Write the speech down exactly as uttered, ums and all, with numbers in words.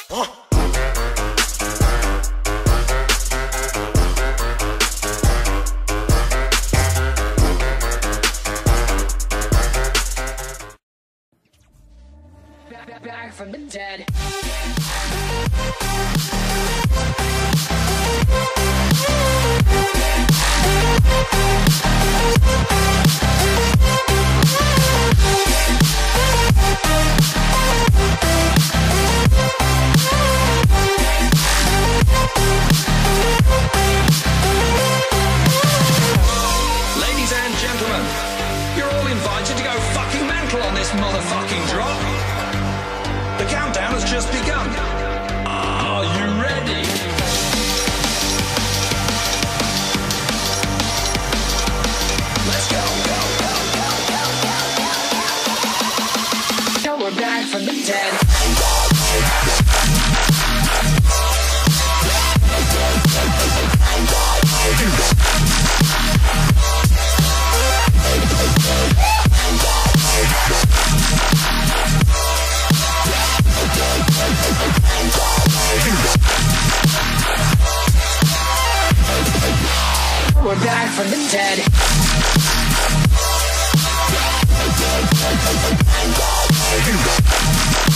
Back, back from the dead. Ladies and gentlemen, you're all invited to go fucking mental on this motherfucking drop. The countdown has just begun. Are you ready? Let's go, go, go, go, go, go. Now we're back from the dead. We're back from the dead.